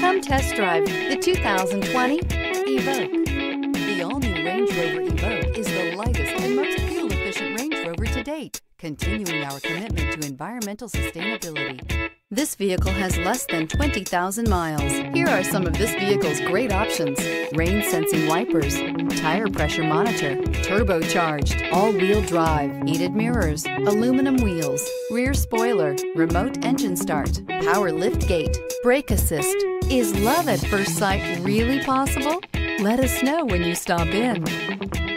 Come test drive the 2020 Evoque. The all-new Range Rover Evoque is the lightest and most fuel-efficient Range Rover to date, continuing our commitment to environmental sustainability. This vehicle has less than 20,000 miles. Here are some of this vehicle's great options: rain-sensing wipers, tire pressure monitor, turbocharged, all-wheel drive, heated mirrors, aluminum wheels, rear spoiler, remote engine start, power lift gate, brake assist. Is love at first sight really possible? Let us know when you stop in.